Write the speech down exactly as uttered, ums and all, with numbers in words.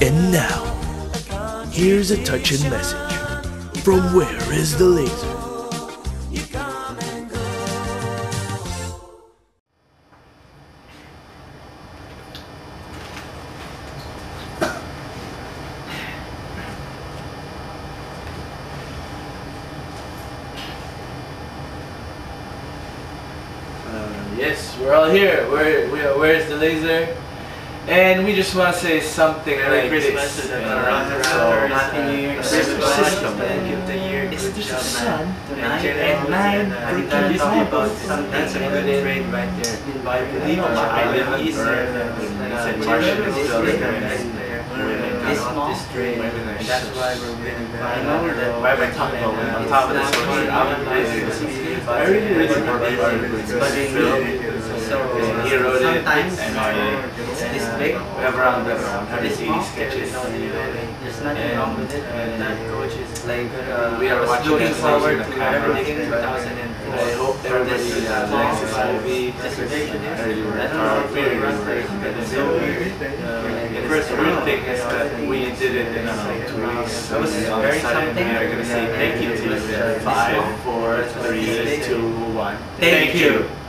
And now, here's a touching message from Where is the Laser? Uh, yes, we're all here. Where, where, where's the laser? And we just want to say something Merry like Christmas this. to the And, so, Happy New Year to everyone. Give the year It's good just job, a sun man. tonight And at nine and I think freaking that talking nine. about something that's a good trade right there. I believe on my island east and Martian is still this month, this trade, and that's why we're winning. I know that why we're talking about on top of this one. I really really but so sometimes it's this big. We have around this month sketches. There's nothing wrong with it. That coach is like we are looking forward to everything in two thousand four. I hope everybody uh, likes this movie. I don't know if we run the so weird. The first weird thing is that we did it in uh, two weeks. That was very something. We are going to say thank you to you. Five, four, three, two, one. Thank you.